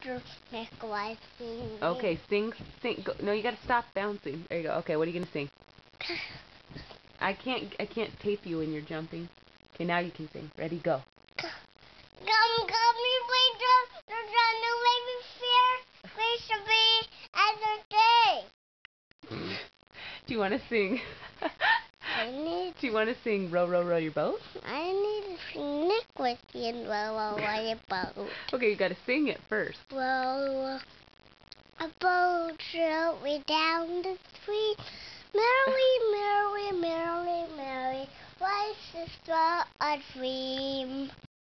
to make life sing. Okay, sing. Go. No, you gotta stop bouncing. There you go. Okay, what are you gonna sing? I can't tape you when you're jumping. Okay, now you can sing. Ready, go. Come, me, Rachel. They're trying to make me fear. We should be as a day. Do you want to sing? Do you want to sing Row, Row, Row Your Boat? I need to sing Nick with you and row your boat. Okay, you gotta sing it first. Row a boat gently down the street. Merrily, merrily, merrily, merrily, life is but a dream.